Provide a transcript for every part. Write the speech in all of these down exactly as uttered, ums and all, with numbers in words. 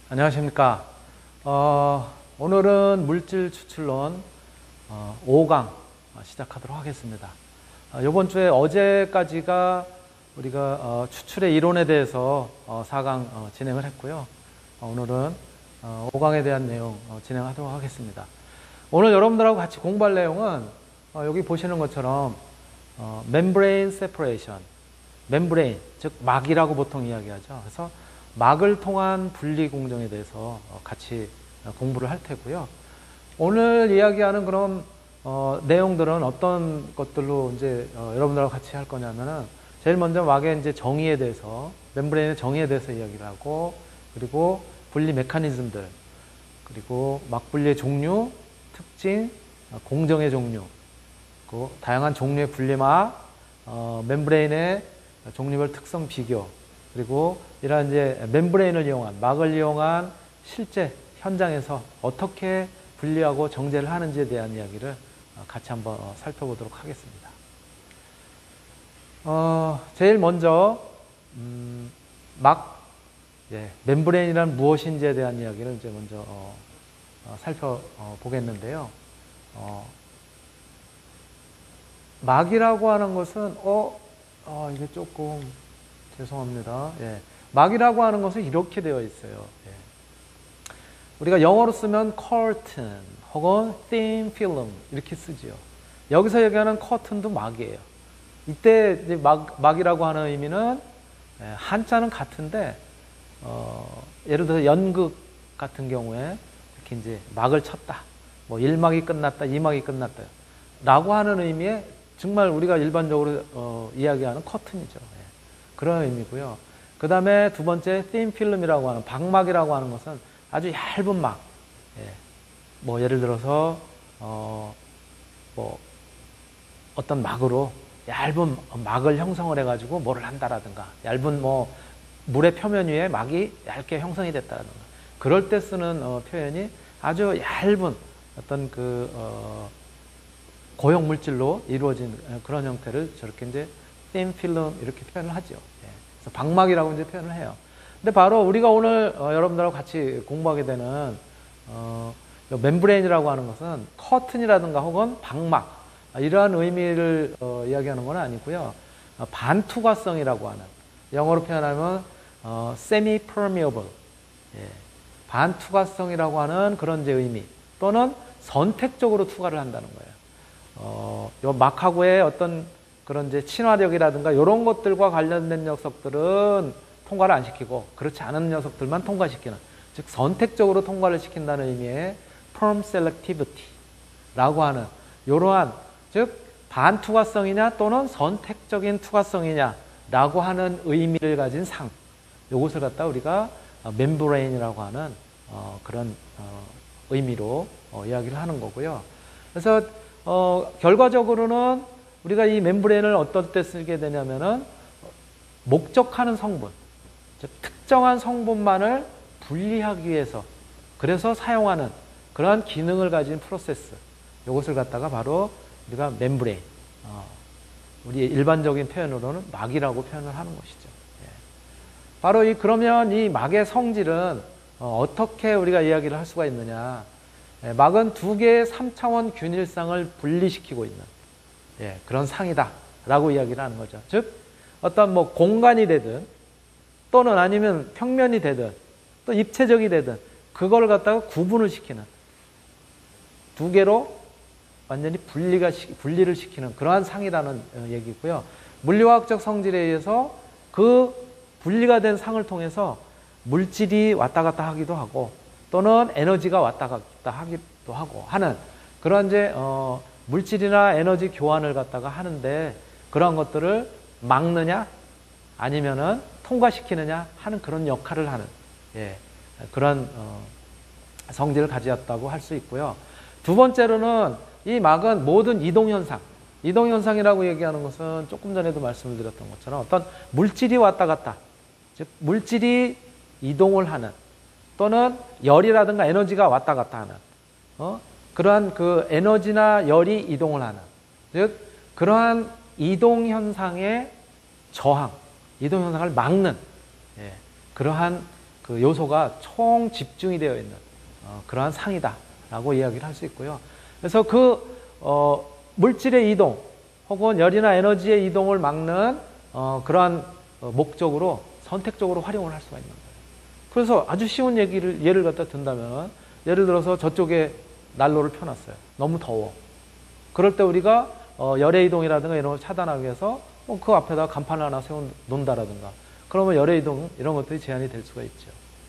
안녕하십니까. 어, 오늘은 물질 추출론 어, 오 강 시작하도록 하겠습니다. 어, 이번 주에 어제까지가 우리가 어, 추출의 이론에 대해서 어, 사 강 어, 진행을 했고요. 어, 오늘은 어, 오 강에 대한 내용 어, 진행하도록 하겠습니다. 오늘 여러분들하고 같이 공부할 내용은 어, 여기 보시는 것처럼 어, membrane separation, membrane, 즉 막이라고 보통 이야기하죠. 그래서 막을 통한 분리 공정에 대해서 같이 공부를 할 테고요. 오늘 이야기하는 그런 어, 내용들은 어떤 것들로 이제 어, 여러분들하고 같이 할 거냐면은 제일 먼저 막의 이제 정의에 대해서, 멤브레인의 정의에 대해서 이야기를 하고, 그리고 분리 메커니즘들, 그리고 막 분리의 종류, 특징, 공정의 종류, 그 다양한 종류의 분리막, 어, 멤브레인의 종류별 특성 비교, 그리고 이러한 이제 멤브레인을 이용한, 막을 이용한 실제 현장에서 어떻게 분리하고 정제를 하는지에 대한 이야기를 같이 한번 살펴보도록 하겠습니다. 어, 제일 먼저 음, 막 예, 멤브레인이란 무엇인지에 대한 이야기를 이제 먼저 어, 어, 살펴보겠는데요. 어, 막이라고 하는 것은 어, 어 이게 조금 죄송합니다. 예. 막이라고 하는 것은 이렇게 되어 있어요. 예. 우리가 영어로 쓰면 curtain 혹은 thin film 이렇게 쓰지요. 여기서 얘기하는 curtain도 막이에요. 이때 이제 막, 막이라고 하는 의미는 예, 한자는 같은데 어, 예를 들어서 연극 같은 경우에 이렇게 이제 막을 쳤다. 뭐 일 막이 끝났다, 이 막이 끝났다. 라고 하는 의미의 정말 우리가 일반적으로 어, 이야기하는 커튼이죠. 예. 그런 의미고요. 그 다음에 두 번째 thin film이라고 하는 박막이라고 하는 것은 아주 얇은 막. 예. 뭐 예를 들어서 어, 뭐 어떤 막으로 얇은 막을 형성을 해가지고 뭐를 한다라든가, 얇은 뭐 물의 표면 위에 막이 얇게 형성이 됐다라든가, 그럴 때 쓰는 어, 표현이 아주 얇은 어떤 그 어, 고형 물질로 이루어진 그런 형태를 저렇게 이제 thin film 이렇게 표현을 하죠. 예. 그래서 박막이라고 이제 표현을 해요. 근데 바로 우리가 오늘 어, 여러분들하고 같이 공부하게 되는 어, 멤브레인이라고 하는 것은 커튼이라든가 혹은 박막, 이러한 의미를 어, 이야기하는 건 아니고요. 어, 반투과성이라고 하는, 영어로 표현하면 어, semi-permeable, 예. 반투과성이라고 하는 그런 이제 의미, 또는 선택적으로 투과를 한다는 거예요. 어, 요 막하고의 어떤 그런 이제 친화력이라든가 이런 것들과 관련된 녀석들은 통과를 안 시키고, 그렇지 않은 녀석들만 통과시키는, 즉 선택적으로 통과를 시킨다는 의미의 perm selectivity라고 하는 이러한, 즉 반투과성이냐 또는 선택적인 투과성이냐라고 하는 의미를 가진 상, 이것을 갖다 우리가 멤브레인이라고 하는 어, 그런 어, 의미로 어, 이야기를 하는 거고요. 그래서 어, 결과적으로는 우리가 이 멤브레인을 어떨 때 쓰게 되냐면은 목적하는 성분, 즉 특정한 성분만을 분리하기 위해서, 그래서 사용하는 그러한 기능을 가진 프로세스, 이것을 갖다가 바로 우리가 멤브레인, 어, 우리 일반적인 표현으로는 막이라고 표현을 하는 것이죠. 예. 바로 이 그러면 이 막의 성질은 어, 어떻게 우리가 이야기를 할 수가 있느냐? 예, 막은 두 개의 삼 차원 균일상을 분리시키고 있는, 예, 그런 상이다라고 이야기를 하는 거죠. 즉 어떤 뭐 공간이 되든 또는 아니면 평면이 되든 또 입체적이 되든 그걸 갖다가 구분을 시키는, 두 개로 완전히 분리가 분리를 시키는 그러한 상이라는 얘기고요. 물리화학적 성질에 의해서 그 분리가 된 상을 통해서 물질이 왔다 갔다 하기도 하고 또는 에너지가 왔다 갔다 하기도 하고 하는 그런 이제 어, 물질이나 에너지 교환을 갖다가 하는데, 그런 것들을 막느냐 아니면은 통과시키느냐 하는 그런 역할을 하는, 예, 그런 어, 성질을 가지었다고 할 수 있고요. 두 번째로는 이 막은 모든 이동현상, 이동현상이라고 얘기하는 것은 조금 전에도 말씀을 드렸던 것처럼 어떤 물질이 왔다 갔다, 즉 물질이 이동을 하는, 또는 열이라든가 에너지가 왔다 갔다 하는, 어? 그러한 그 에너지나 열이 이동을 하는, 즉 그러한 이동현상의 저항, 이동현상을 막는, 예, 그러한 그 요소가 총 집중이 되어 있는 어, 그러한 상이다라고 이야기를 할 수 있고요. 그래서 그 어, 물질의 이동 혹은 열이나 에너지의 이동을 막는 어, 그러한 어, 목적으로 선택적으로 활용을 할 수가 있는 거예요. 그래서 아주 쉬운 얘기를 예를 갖다 든다면 예를 들어서 저쪽에 난로를 펴놨어요. 너무 더워. 그럴 때 우리가 어, 열의 이동이라든가 이런 걸 차단하기 위해서 뭐 그 앞에다 간판을 하나 세워 놓는다라든가 그러면 열의 이동 이런 것들이 제한이 될 수가 있죠. 예.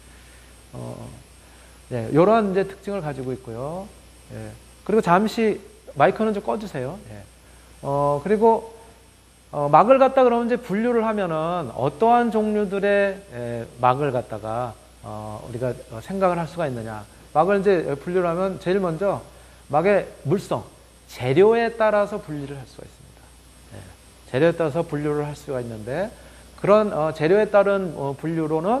어, 네, 이러한 이제 특징을 가지고 있고요. 예. 그리고 잠시 마이크는 좀 꺼주세요. 예. 어, 그리고 어, 막을 갖다 그러면 이제 분류를 하면은 어떠한 종류들의 예, 막을 갖다가 어, 우리가 생각을 할 수가 있느냐. 막을 이제 분류를 하면 제일 먼저 막의 물성, 재료에 따라서 분리를 할 수가 있습니다. 예. 재료에 따라서 분류를 할 수가 있는데 그런 어, 재료에 따른 어, 분류로는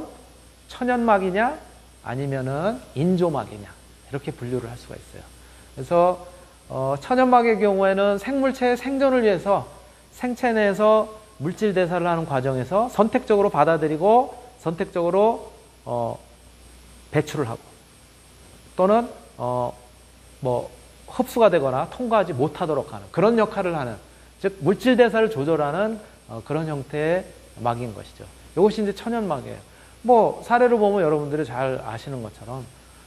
천연막이냐 아니면은 인조막이냐 이렇게 분류를 할 수가 있어요. 그래서 어, 천연막의 경우에는 생물체의 생존을 위해서 생체 내에서 물질 대사를 하는 과정에서 선택적으로 받아들이고 선택적으로 어, 배출을 하고 또는 어, 뭐 흡수가 되거나 통과하지 못하도록 하는 그런 역할을 하는 즉 물질 대사를 조절하는 어, 그런 형태의 막인 것이죠. 이것이 이제 천연막이에요. 뭐 사례를 보면 여러분들이 잘 아시는 것처럼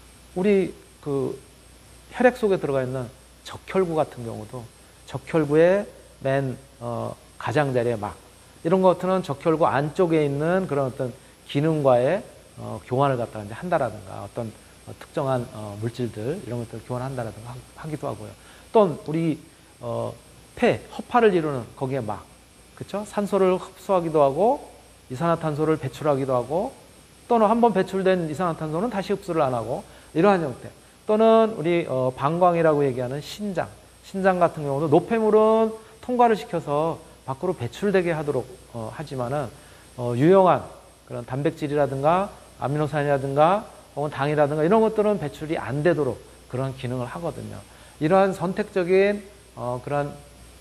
우리 그 혈액 속에 들어가 있는 적혈구 같은 경우도 적혈구의 맨 어, 가장자리의 막 이런 것들은 적혈구 안쪽에 있는 그런 어떤 기능과의 어, 교환을 갖다가 이제 한다라든가 어떤 어, 특정한 어, 물질들 이런 것들을 교환한다라든가 하기도 하고요. 또 우리 어, 폐 허파를 이루는 거기에 막 그렇죠? 산소를 흡수하기도 하고 이산화탄소를 배출하기도 하고 또는 한번 배출된 이산화탄소는 다시 흡수를 안 하고 이러한 형태. 또는 우리 어, 방광이라고 얘기하는 신장. 신장 같은 경우도 노폐물은 통과를 시켜서 밖으로 배출되게 하도록 어, 하지만은 어, 유용한 그런 단백질이라든가 아미노산이라든가 혹은 당이라든가 이런 것들은 배출이 안 되도록 그런 기능을 하거든요. 이러한 선택적인 어, 그런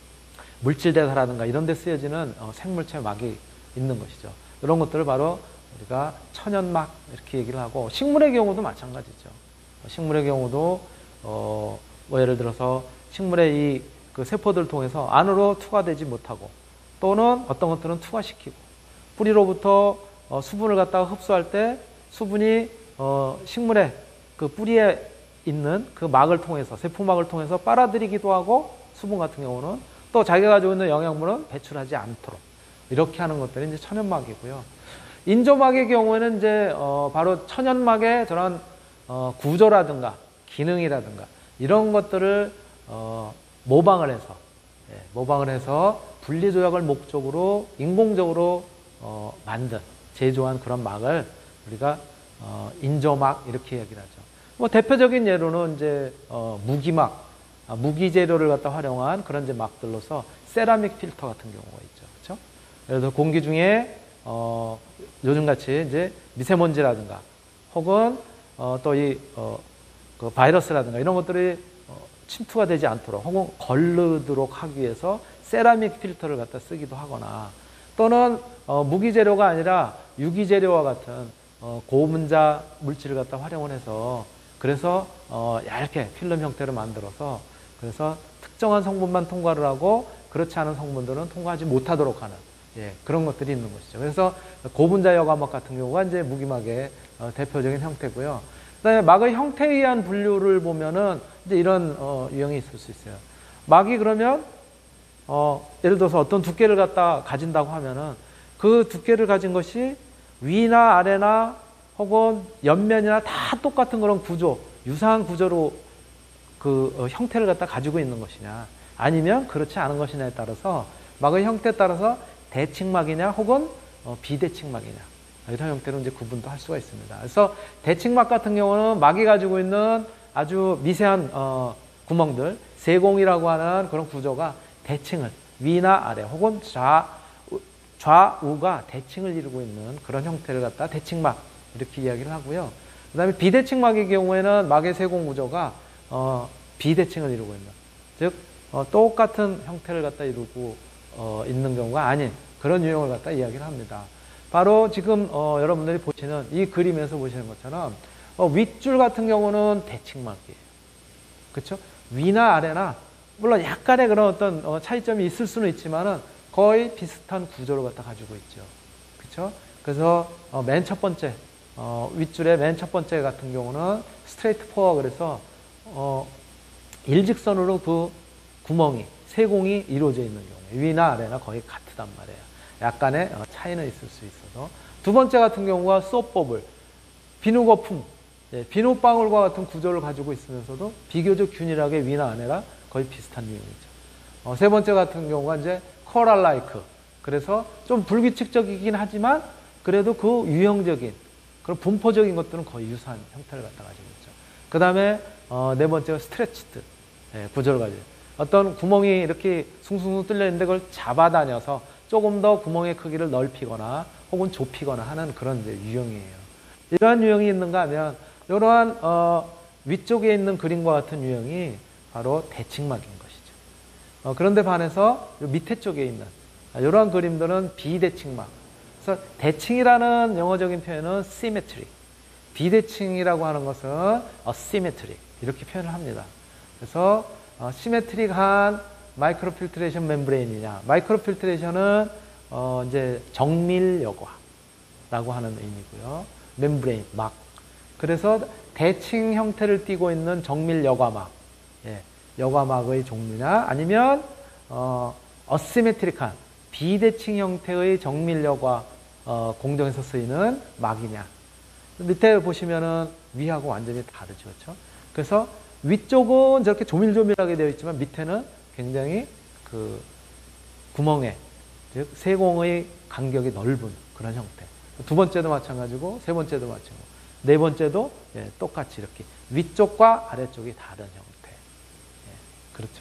물질 대사라든가 이런 데 쓰여지는 어, 생물체 막이 있는 것이죠. 이런 것들을 바로 우리가 천연막 이렇게 얘기를 하고 식물의 경우도 마찬가지죠. 식물의 경우도 어, 뭐 예를 들어서 식물의 이 그 세포들을 통해서 안으로 투과되지 못하고 또는 어떤 것들은 투과시키고 뿌리로부터 어, 수분을 갖다가 흡수할 때 수분이 어, 식물의 그 뿌리에 있는 그 막을 통해서 세포막을 통해서 빨아들이기도 하고 수분 같은 경우는 또 자기가 가지고 있는 영양분은 배출하지 않도록 이렇게 하는 것들이 이제 천연막이고요. 인조막의 경우에는 이제 어, 바로 천연막의 저런 어, 구조라든가 기능이라든가 이런 것들을 어, 모방을 해서 예, 모방을 해서 분리 조약을 목적으로 인공적으로 어, 만든 제조한 그런 막을 우리가 어, 인조막 이렇게 얘기를 하죠. 뭐 대표적인 예로는 이제 어, 무기막, 아, 무기 재료를 갖다 활용한 그런 이제 막들로서 세라믹 필터 같은 경우가 있죠. 그렇죠? 예를 들어 공기 중에 어, 요즘같이 이제 미세먼지라든가 혹은 어, 또 이 어, 그 바이러스라든가 이런 것들이 어, 침투가 되지 않도록 혹은 걸르도록 하기 위해서 세라믹 필터를 갖다 쓰기도 하거나 또는 어, 무기 재료가 아니라 유기 재료와 같은 어, 고분자 물질을 갖다 활용을 해서 그래서 어, 얇게 필름 형태로 만들어서 그래서 특정한 성분만 통과를 하고 그렇지 않은 성분들은 통과하지 못하도록 하는 예, 그런 것들이 있는 것이죠. 그래서 고분자 여과막 같은 경우가 이제 무기막의 어, 대표적인 형태고요. 그다음에 막의 형태에 의한 분류를 보면은 이제 이런 어, 유형이 있을 수 있어요. 막이 그러면 어, 예를 들어서 어떤 두께를 갖다 가진다고 하면은 그 두께를 가진 것이 위나 아래나 혹은 옆면이나 다 똑같은 그런 구조, 유사한 구조로 그 어, 형태를 갖다 가지고 있는 것이냐, 아니면 그렇지 않은 것이냐에 따라서 막의 형태에 따라서 대칭막이냐 혹은 어, 비대칭막이냐 이런 형태로 이제 구분도 할 수가 있습니다. 그래서 대칭막 같은 경우는 막이 가지고 있는 아주 미세한 어, 구멍들, 세공이라고 하는 그런 구조가 대칭을 위나 아래 혹은 좌, 좌우가 대칭을 이루고 있는 그런 형태를 갖다 대칭막 이렇게 이야기를 하고요. 그 다음에 비대칭막의 경우에는 막의 세공 구조가 어, 비대칭을 이루고 있는, 즉 어, 똑같은 형태를 갖다 이루고 어, 있는 경우가 아닌 그런 유형을 갖다 이야기를 합니다. 바로 지금 어, 여러분들이 보시는 이 그림에서 보시는 것처럼 어, 윗줄 같은 경우는 대칭막이에요. 그렇죠? 위나 아래나 물론 약간의 그런 어떤 어, 차이점이 있을 수는 있지만은 거의 비슷한 구조를 갖다 가지고 있죠. 그렇죠? 그래서 어, 맨 첫 번째 어, 윗줄의 맨 첫 번째 같은 경우는 스트레이트 포어 그래서 어, 일직선으로 그 구멍이 세공이 이루어져 있는 경우에 위나 아래나 거의 같단 말이에요. 약간의 어, 차이는 있을 수 있어서 두 번째 같은 경우가 소프버블 비누거품 예, 비누방울과 같은 구조를 가지고 있으면서도 비교적 균일하게 위나 아래나 거의 비슷한 유형이죠. 어, 세 번째 같은 경우가 이제 코랄라이크 그래서 좀 불규칙적이긴 하지만 그래도 그 유형적인 그런 분포적인 것들은 거의 유사한 형태를 갖다 가지고 있죠. 그 다음에 어, 네 번째가 스트레치드 예, 구조를 가지고 어떤 구멍이 이렇게 숭숭숭 뚫려 있는데 그걸 잡아다녀서 조금 더 구멍의 크기를 넓히거나 혹은 좁히거나 하는 그런 이제 유형이에요. 이러한 유형이 있는가 하면 이러한 어, 위쪽에 있는 그림과 같은 유형이 바로 대칭막인 것이죠. 어, 그런데 반해서 밑에 쪽에 있는 이러한 그림들은 비대칭막. 그래서 대칭이라는 영어적인 표현은 symmetry, 비대칭이라고 하는 것은 asymmetry 이렇게 표현을 합니다. 그래서 어, 시메트릭한 마이크로 필트레이션 멤브레인이냐? 마이크로 필트레이션은 어, 이제 정밀 여과라고 하는 의미고요. 멤브레인 막. 그래서 대칭 형태를 띠고 있는 정밀 여과막, 예, 여과막의 종류냐? 아니면 어, 어시메트릭한 비대칭 형태의 정밀 여과 어, 공정에서 쓰이는 막이냐? 밑에 보시면은 위하고 완전히 다르죠, 그렇죠? 그래서 위쪽은 저렇게 조밀조밀하게 되어 있지만 밑에는 굉장히 그 구멍에 즉 세공의 간격이 넓은 그런 형태. 두 번째도 마찬가지고 세 번째도 마찬가지고 네 번째도 예, 똑같이 이렇게 위쪽과 아래쪽이 다른 형태. 예, 그렇죠?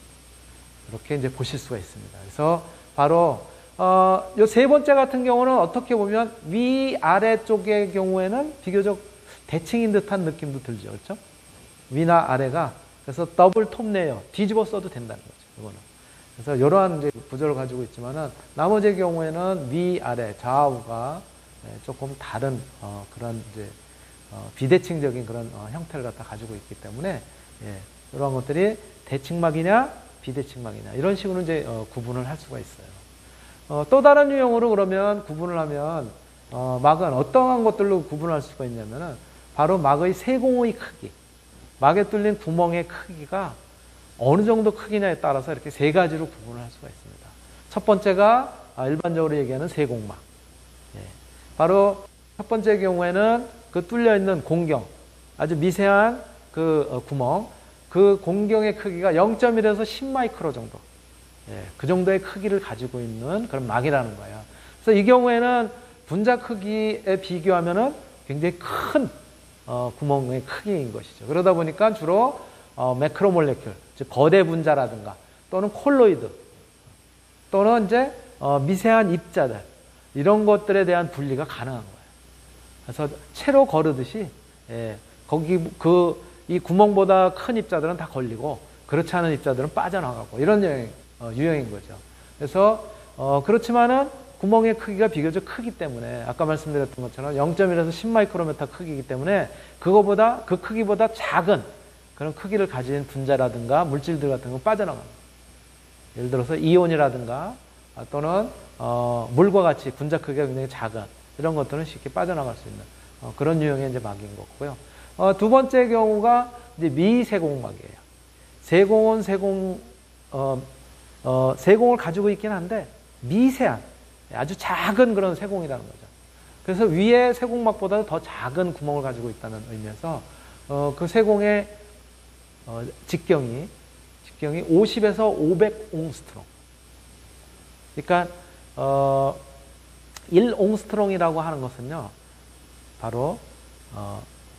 예. 이렇게 이제 보실 수가 있습니다. 그래서 바로 어, 이 세 번째 같은 경우는 어떻게 보면 위 아래쪽의 경우에는 비교적 대칭인 듯한 느낌도 들죠, 그렇죠? 위나 아래가 그래서 더블 톱 레이어 뒤집어 써도 된다는 거죠. 이거는. 그래서 이러한 이제 구조를 가지고 있지만은 나머지의 경우에는 위 아래 좌우가 조금 다른 어, 그런 이제 어, 비대칭적인 그런 어, 형태를 갖다 가지고 있기 때문에 예, 이러한 것들이 대칭막이냐 비대칭막이냐 이런 식으로 이제 어, 구분을 할 수가 있어요. 어, 또 다른 유형으로 그러면 구분을 하면 어, 막은 어떠한 것들로 구분할 수가 있냐면은 바로 막의 세공의 크기. 막에 뚫린 구멍의 크기가 어느 정도 크기냐에 따라서 이렇게 세 가지로 구분을 할 수가 있습니다. 첫 번째가 일반적으로 얘기하는 세공막. 예. 바로 첫 번째 경우에는 그 뚫려 있는 공경, 아주 미세한 그 구멍, 그 공경의 크기가 영 점 일에서 십 마이크로 정도. 예. 그 정도의 크기를 가지고 있는 그런 막이라는 거예요. 그래서 이 경우에는 분자 크기에 비교하면은 굉장히 큰 어, 구멍의 크기인 것이죠. 그러다 보니까 주로 어, 매크로몰레큘, 즉 거대 분자라든가 또는 콜로이드 또는 이제 어, 미세한 입자들 이런 것들에 대한 분리가 가능한 거예요. 그래서 채로 거르듯이 예, 거기 그 이 구멍보다 큰 입자들은 다 걸리고 그렇지 않은 입자들은 빠져나가고 이런 유형, 어, 유형인 거죠. 그래서 어, 그렇지만은 구멍의 크기가 비교적 크기 때문에 아까 말씀드렸던 것처럼 영 점 일에서 십 마이크로미터 크기이기 때문에 그거보다 그 크기보다 작은 그런 크기를 가진 분자라든가 물질들 같은 거 빠져나갑니다. 예를 들어서 이온이라든가 또는 어, 물과 같이 분자 크기가 굉장히 작은 이런 것들은 쉽게 빠져나갈 수 있는 어, 그런 유형의 이제 막인 거고요. 어, 두 번째 경우가 이제 미세공막이에요. 세공은 세공 어, 어, 세공을 가지고 있긴 한데 미세한 아주 작은 그런 세공이라는 거죠. 그래서 위에 세공막보다 더 작은 구멍을 가지고 있다는 의미에서 어, 그 세공의 어, 직경이 직경이 오십에서 오백 옹스트롱. 그러니까 어, 일 옹스트롱이라고 하는 것은요, 바로 어,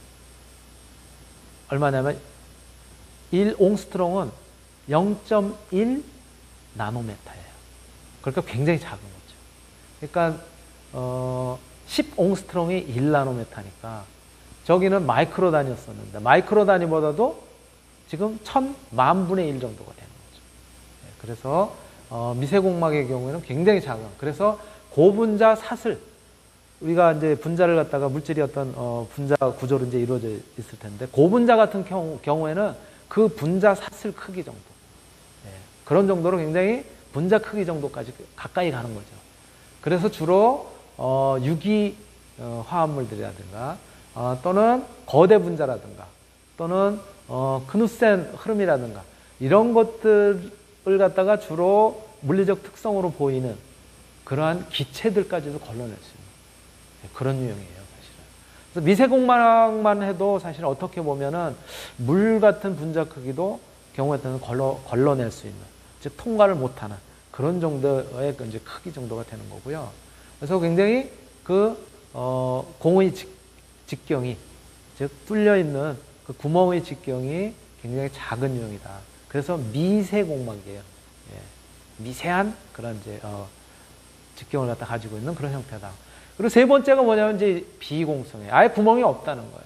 얼마냐면 일 옹스트롱은 영 점 일 나노메타예요. 그러니까 굉장히 작은 거죠. 그러니까 어, 십 옹스트롱이 일 나노메타니까 저기는 마이크로 단위였었는데 마이크로 단위보다도 지금 천만 분의 일 정도가 되는 거죠. 그래서 어, 미세공막의 경우에는 굉장히 작은, 그래서 고분자 사슬, 우리가 이제 분자를 갖다가 물질이 어떤 어, 분자 구조로 이제 이루어져 있을 텐데 고분자 같은 경우, 경우에는 그 분자 사슬 크기 정도, 예, 그런 정도로 굉장히 분자 크기 정도까지 가까이 가는 거죠. 그래서 주로 어, 유기 어, 화합물들이라든가 어, 또는 거대 분자라든가 또는 어, 크누센 흐름이라든가 이런 것들을 갖다가 주로 물리적 특성으로 보이는 그러한 기체들까지도 걸러낼 수 있는 그런 유형이에요, 사실은. 그래서 미세공학만 해도 사실 어떻게 보면은 물 같은 분자 크기도 경우에 따라서 걸러, 걸러낼 수 있는, 즉 통과를 못하는 그런 정도의 이제 크기 정도가 되는 거고요. 그래서 굉장히 그 어, 공의 직, 직경이, 즉 뚫려 있는 그 구멍의 직경이 굉장히 작은 유형이다. 그래서 미세공막이에요. 예. 미세한 그런 이제 어, 직경을 갖다 가지고 있는 그런 형태다. 그리고 세 번째가 뭐냐면 이제 비공성이에요. 아예 구멍이 없다는 거예요.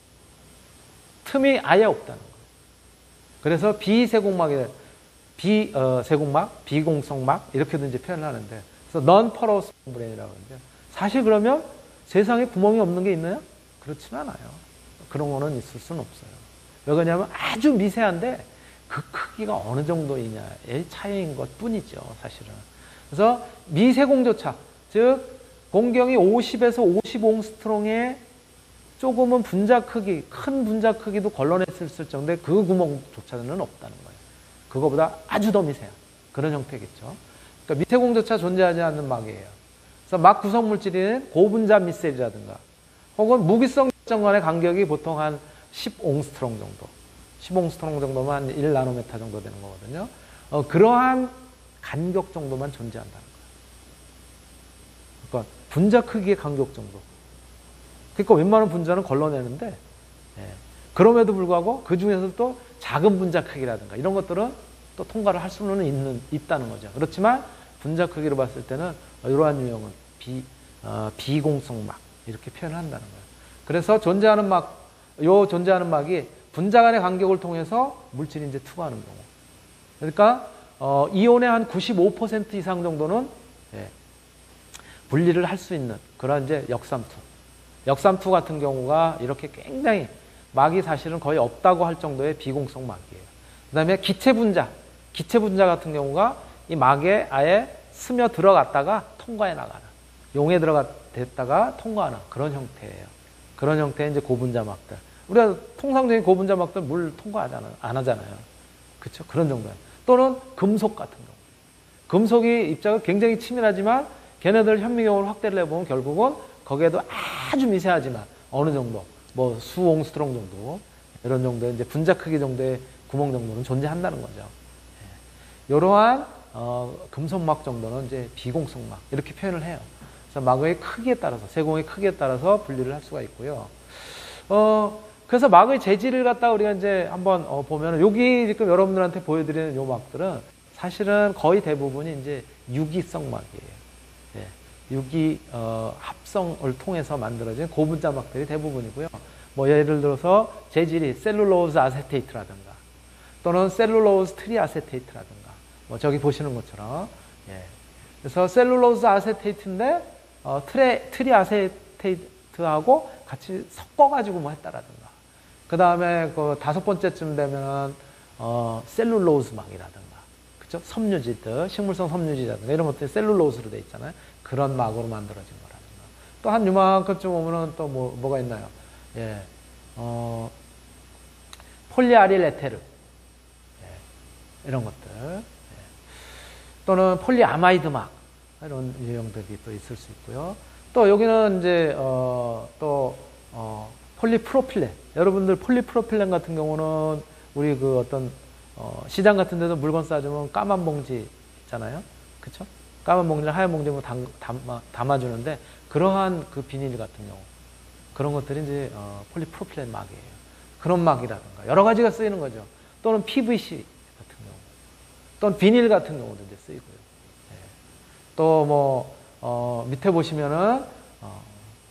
틈이 아예 없다는 거예요. 그래서 비세공막이 비 어, 세공막, 비공성막 이렇게도 이제 표현을 하는데, 그래서 non-porous membranei라고 하는데, 사실 그러면 세상에 구멍이 없는 게 있나요? 그렇진 않아요. 그런 거는 있을 수는 없어요. 왜 그러냐면 아주 미세한데 그 크기가 어느 정도이냐의 차이인 것 뿐이죠, 사실은. 그래서 미세공조차, 즉 공경이 오십에서 오십 옹스트롱의 조금은 분자 크기, 큰 분자 크기도 걸러냈을 정도의 그 구멍조차는 없다는 거예요. 그거보다 아주 더 미세한 그런 형태겠죠. 그러니까 미세공조차 존재하지 않는 막이에요. 그래서 막 구성 물질인 고분자 미셀이라든가 혹은 무기성 결정 간의 간격이 보통 한 십 옹스트롱 정도, 십 옹스트롱 정도면 한 일 나노메타 정도 되는 거거든요. 어, 그러한 간격 정도만 존재한다는 거예요. 그러니까 분자 크기의 간격 정도. 그러니까 웬만한 분자는 걸러내는데, 예. 그럼에도 불구하고 그 중에서 또 작은 분자 크기라든가 이런 것들은 또 통과를 할 수는 있는, 있다는 거죠. 그렇지만 분자 크기로 봤을 때는 이러한 유형은 비, 어, 비공성막 이렇게 표현을 한다는 거예요. 그래서 존재하는 막, 요 존재하는 막이 분자 간의 간격을 통해서 물질이 이제 투과하는 경우. 그러니까 어, 이온의 한 구십오 퍼센트 이상 정도는, 예, 분리를 할 수 있는 그런 이제 역삼투. 역삼투 같은 경우가 이렇게 굉장히 막이 사실은 거의 없다고 할 정도의 비공성 막이에요. 그 다음에 기체 분자. 기체 분자 같은 경우가 이 막에 아예 스며 들어갔다가 통과해 나가는, 용에 들어갔다가 통과하는 그런 형태예요. 그런 형태의 이제 고분자 막들. 우리가 통상적인 고분자 막들 물 통과하지 안 하잖아요. 그렇죠? 그런 정도예요. 또는 금속 같은 경우. 금속이 입자가 굉장히 치밀하지만 걔네들 현미경으로 확대를 해보면 결국은 거기에도 아주 미세하지만 어느 정도, 뭐 수옹스트롱 정도, 이런 정도의 이제 분자 크기 정도의 구멍 정도는 존재한다는 거죠. 예. 이러한 어, 금속막 정도는 이제 비공성막 이렇게 표현을 해요. 그래서 막의 크기에 따라서, 세공의 크기에 따라서 분리를 할 수가 있고요. 어, 그래서 막의 재질을 갖다 우리가 이제 한번 어, 보면은 여기 지금 여러분들한테 보여드리는 요 막들은 사실은 거의 대부분이 이제 유기성 막이에요. 예. 유기 어, 합성을 통해서 만들어진 고분자 막들이 대부분이고요. 뭐 예를 들어서 재질이 셀룰로즈 아세테이트라든가 또는 셀룰로즈 트리아세테이트라든가 뭐 저기 보시는 것처럼, 예. 그래서 셀룰로즈 아세테이트인데 어, 트레, 트리아세테이트하고 같이 섞어가지고 뭐 했다라든가 그 다음에 그 다섯 번째쯤 되면은 어, 셀룰로즈 막이라든가, 그죠? 섬유질들, 식물성 섬유질이라든가 이런 것들이 셀룰로즈로 돼 있잖아요. 그런 막으로 만들어진 거라든가. 또 한 요만큼쯤 오면은 또 뭐, 뭐가 있나요? 예, 어, 폴리아릴 에테르. 예, 이런 것들. 예. 또는 폴리아마이드 막. 이런 유형들이 또 있을 수 있고요. 또 여기는 이제, 어, 또, 어, 폴리프로필렌. 여러분들 폴리프로필렌 같은 경우는 우리 그 어떤, 어, 시장 같은 데도 물건 싸주면 까만 봉지 있잖아요. 그쵸? 까만 봉지를 하얀 봉지에 담, 담아, 담아주는데 그러한 그 비닐 같은 경우. 그런 것들이 이제, 어, 폴리프로필렌 막이에요. 그런 막이라든가. 여러 가지가 쓰이는 거죠. 또는 피브이씨 같은 경우. 또는 비닐 같은 경우도 이제 쓰이고요. 예. 또 뭐, 어, 밑에 보시면은, 어,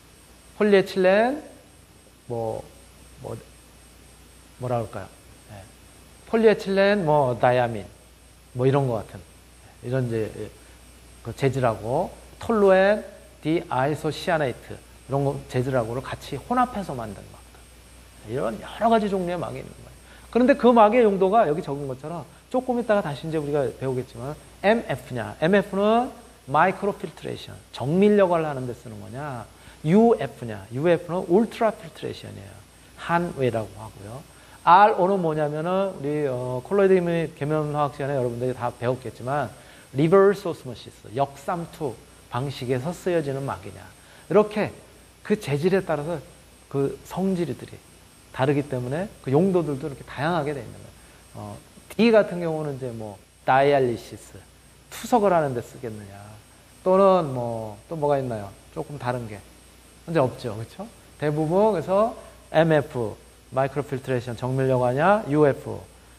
폴리에틸렌, 뭐, 뭐, 뭐라 그럴까요? 예. 폴리에틸렌, 뭐, 다이아민, 뭐, 이런 것 같은, 이런 이제, 그 재질하고, 톨루엔, 디아이소시아네이트 이런 거 재질하고를 같이 혼합해서 만든 막들. 이런 여러 가지 종류의 막이 있는 거예요. 그런데 그 막의 용도가 여기 적은 것처럼 조금 있다가 다시 이제 우리가 배우겠지만 엠에프냐. 엠에프는 마이크로 필트레이션, 정밀력을 하는 데 쓰는 거냐. 유에프냐. 유에프는 울트라 필트레이션이에요. 한외라고 하고요. 알오는 뭐냐면은 우리 어, 콜로이드 및 계면화학 시간에 여러분들이 다 배웠겠지만 리버스 오스모시스, 역삼투 방식에서 쓰여지는 막이냐. 이렇게 그 재질에 따라서 그 성질들이 다르기 때문에 그 용도들도 이렇게 다양하게 되어 있는 거예요. 어, D 같은 경우는 이제 뭐 다이알리시스, 투석을 하는 데 쓰겠느냐. 또는 뭐 또 뭐가 있나요? 조금 다른 게 현재 없죠. 그렇죠? 대부분 그래서 엠에프 마이크로 필트레이션 정밀력 하냐, 유에프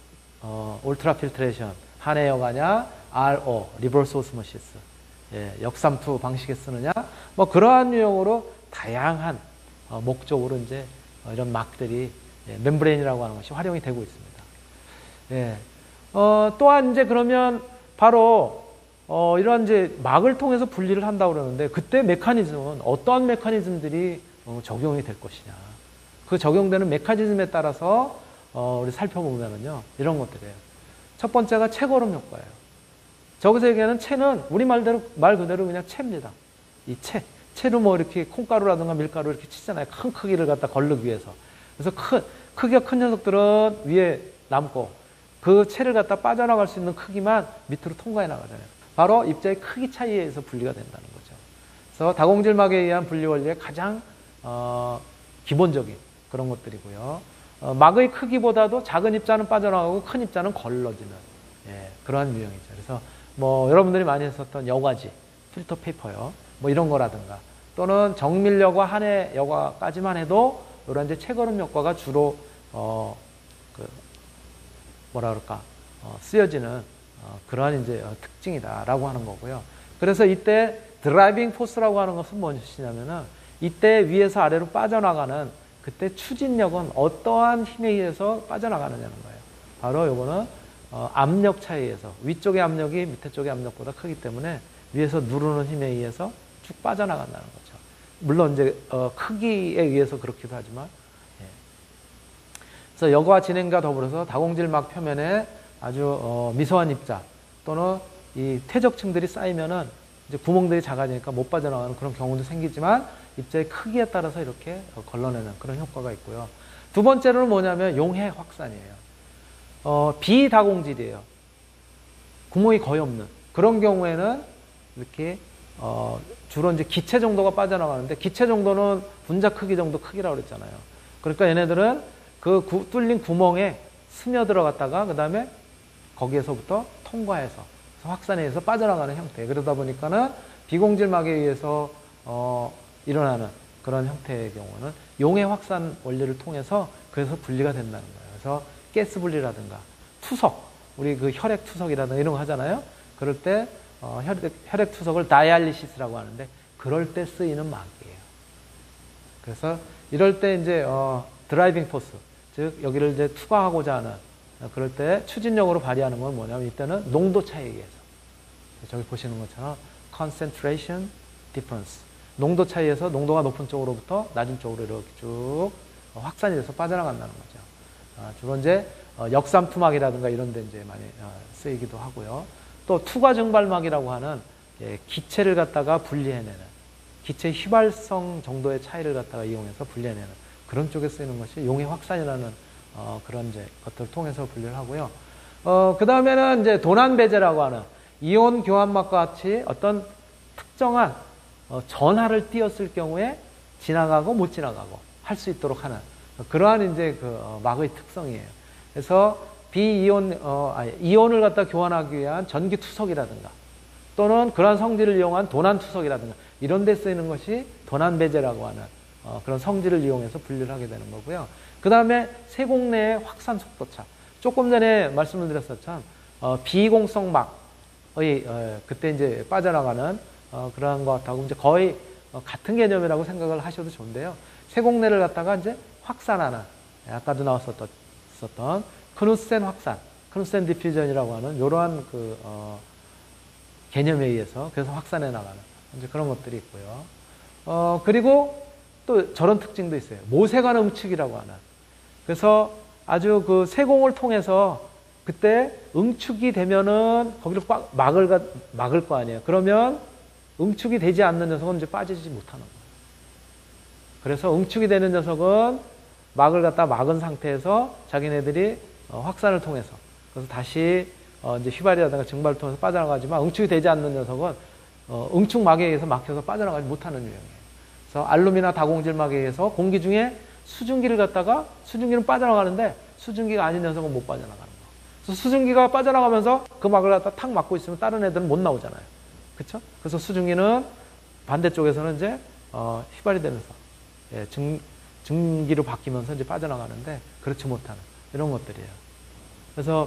어, 울트라 필트레이션 한해역 하냐, 알오 리버스 오스모시스 예, 역삼투 방식에 쓰느냐 뭐 그러한 유형으로 다양한 어, 목적으로 이제 어, 이런 막들이 예, 멤브레인이라고 하는 것이 활용이 되고 있습니다. 예. 어, 또한 이제 그러면 바로 어, 이러한 이제 막을 통해서 분리를 한다고 그러는데 그때 메커니즘은 어떠한 메커니즘들이 어, 적용이 될 것이냐. 그 적용되는 메커니즘에 따라서 어, 우리 살펴보면은요 이런 것들이에요. 첫 번째가 채걸음 효과예요. 저기서 얘기하는 채는 우리 말대로 말 그대로 그냥 채입니다. 이 채, 채로 뭐 이렇게 콩가루라든가 밀가루 이렇게 치잖아요. 큰 크기를 갖다 걸르기 위해서. 그래서 큰 크기가 큰 녀석들은 위에 남고 그 채를 갖다 빠져나갈 수 있는 크기만 밑으로 통과해 나가잖아요. 바로 입자의 크기 차이에 의해서 분리가 된다는 거죠. 그래서 다공질막에 의한 분리 원리의 가장 어, 기본적인 그런 것들이고요. 어, 막의 크기보다도 작은 입자는 빠져나가고 큰 입자는 걸러지는 예, 그러한 유형이죠. 그래서 뭐 여러분들이 많이 했었던 여과지, 필터 페이퍼요, 뭐 이런 거라든가 또는 정밀여과, 한해 여과까지만 해도 이런 이제 채걸음 효과가 주로 어, 그 뭐라 그럴까 어, 쓰여지는 어, 그러한 이제 어, 특징이다라고 하는 거고요. 그래서 이때 드라이빙 포스라고 하는 것은 무엇이냐면은 이때 위에서 아래로 빠져나가는 그때 추진력은 어떠한 힘에 의해서 빠져나가느냐는 거예요. 바로 요거는 어, 압력 차이에 의해서 위쪽의 압력이 밑에 쪽의 압력보다 크기 때문에 위에서 누르는 힘에 의해서 쭉 빠져나간다는 거죠. 물론 이제 어, 크기에 의해서 그렇기도 하지만 예. 그래서 여과 진행과 더불어서 다공질막 표면에 아주 어, 미소한 입자 또는 이 퇴적층들이 쌓이면은 이제 구멍들이 작아지니까 못 빠져나가는 그런 경우도 생기지만 입자의 크기에 따라서 이렇게 걸러내는 그런 효과가 있고요. 두 번째로는 뭐냐면 용해 확산이에요. 어, 비다공질이에요. 구멍이 거의 없는 그런 경우에는 이렇게 어, 주로 이제 기체 정도가 빠져나가는데 기체 정도는 분자 크기 정도 크기라고 그랬잖아요. 그러니까 얘네들은 그 구, 뚫린 구멍에 스며 들어갔다가 그 다음에 거기에서부터 통과해서 확산해서 빠져나가는 형태. 그러다 보니까는 비공질막에 의해서 어, 일어나는 그런 형태의 경우는 용해 확산 원리를 통해서 그래서 분리가 된다는 거예요. 그래서 가스 분리라든가 투석, 우리 그 혈액 투석이라든가 이런 거 하잖아요. 그럴 때 어, 혈액, 혈액 투석을 다이알리시스라고 하는데 그럴 때 쓰이는 막이에요. 그래서 이럴 때 이제 어, 드라이빙 포스, 즉 여기를 이제 투과하고자 하는 그럴 때 추진력으로 발휘하는 건 뭐냐면 이때는 농도 차이에 의해서 저기 보시는 것처럼 concentration difference 농도 차이에서 농도가 높은 쪽으로부터 낮은 쪽으로 이렇게 쭉 확산이 돼서 빠져나간다는 거죠. 아, 주로 이제 역삼투막이라든가 이런 데 이제 많이 쓰이기도 하고요. 또 투과증발막이라고 하는 예, 기체를 갖다가 분리해내는 기체 휘발성 정도의 차이를 갖다가 이용해서 분리해내는 그런 쪽에 쓰이는 것이 용해 확산이라는 어, 그런 이제 것들을 통해서 분리를 하고요. 어, 그 다음에는 이제 도난배제라고 하는 이온 교환막과 같이 어떤 특정한 어, 전하를 띄었을 경우에 지나가고 못 지나가고 할 수 있도록 하는 그러한 이제 그 어, 막의 특성이에요. 그래서 비이온, 어, 아니, 이온을 갖다 교환하기 위한 전기 투석이라든가 또는 그러한 성질을 이용한 도난 투석이라든가 이런 데 쓰이는 것이 도난배제라고 하는 어, 그런 성질을 이용해서 분리를 하게 되는 거고요. 그 다음에 세공 내의 확산 속도차. 조금 전에 말씀을 드렸었죠. 어, 비공성 막의, 어, 그때 이제 빠져나가는, 어, 그러한 것하고 이제 거의 어, 같은 개념이라고 생각을 하셔도 좋은데요. 세공 내를 갖다가 이제 확산하는, 아까도 나왔었던, 썼던 크누센 확산, 크누센 디퓨전이라고 하는 이러한 그, 어, 개념에 의해서 그래서 확산해 나가는 이제 그런 것들이 있고요. 어, 그리고 또 저런 특징도 있어요. 모세관 응축이라고 하는. 그래서 아주 그 세공을 통해서 그때 응축이 되면은 거기를 꽉 막을, 막을 거 아니에요. 그러면 응축이 되지 않는 녀석은 이제 빠지지 못하는 거예요. 그래서 응축이 되는 녀석은 막을 갖다 막은 상태에서 자기네들이 어, 확산을 통해서 그래서 다시 어, 이제 휘발이라든가 증발을 통해서 빠져나가지만 응축이 되지 않는 녀석은 어, 응축막에 의해서 막혀서 빠져나가지 못하는 유형이에요. 그래서 알루미나 다공질막에 의해서 공기 중에 수증기를 갖다가 수증기는 빠져나가는데 수증기가 아닌 녀석은 못 빠져나가는 거예요. 그래서 수증기가 빠져나가면서 그 막을 갖다 탁 막고 있으면 다른 애들은 못 나오잖아요. 그렇죠? 그래서 수증기는 반대쪽에서는 이제 어, 휘발이 되면서 예, 증, 증기로 바뀌면서 이제 빠져나가는데 그렇지 못하는 이런 것들이에요. 그래서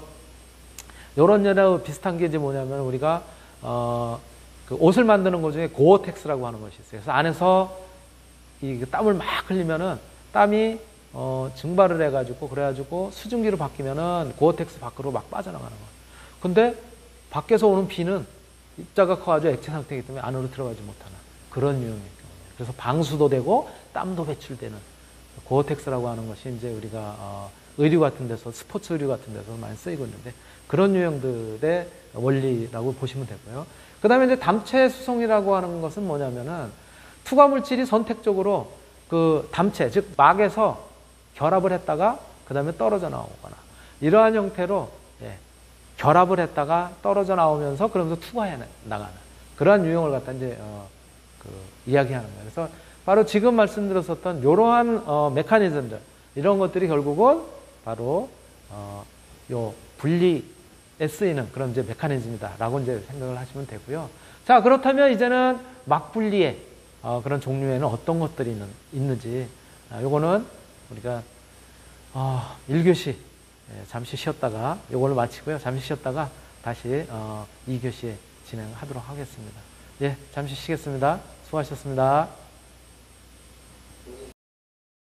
이런 여러 비슷한 게 이제 뭐냐면 우리가 어, 그 옷을 만드는 것 중에 고어텍스라고 하는 것이 있어요. 그래서 안에서 이 땀을 막 흘리면은 땀이 어, 증발을 해가지고 그래가지고 수증기로 바뀌면은 고어텍스 밖으로 막 빠져나가는 거예요. 근데 밖에서 오는 비는 입자가 커가지고 액체 상태이기 때문에 안으로 들어가지 못하는 그런 유형의 경우예요. 그래서 방수도 되고 땀도 배출되는 고어텍스라고 하는 것이 이제 우리가 어, 의류 같은 데서 스포츠 의류 같은 데서 많이 쓰이고 있는데 그런 유형들의 원리라고 보시면 되고요. 그 다음에 이제 담체 수송이라고 하는 것은 뭐냐면은 투과 물질이 선택적으로 그 담체, 즉 막에서 결합을 했다가 그 다음에 떨어져 나오거나 이러한 형태로 예, 결합을 했다가 떨어져 나오면서 그러면서 투과해 나가는 그러한 유형을 갖다 이제 어, 그 이야기하는 거예요. 그래서 바로 지금 말씀드렸었던 이러한 어, 메커니즘들 이런 것들이 결국은 바로 어, 요 분리에 쓰이는 그런 이제 메커니즘이다라고 이제 생각을 하시면 되고요. 자, 그렇다면 이제는 막분리의 어, 그런 종류에는 어떤 것들이 있는, 있는지 아, 요거는 우리가 어, 일 교시 예, 잠시 쉬었다가 요거를 마치고요. 잠시 쉬었다가 다시 어, 이 교시 진행하도록 하겠습니다. 예, 잠시 쉬겠습니다. 수고하셨습니다.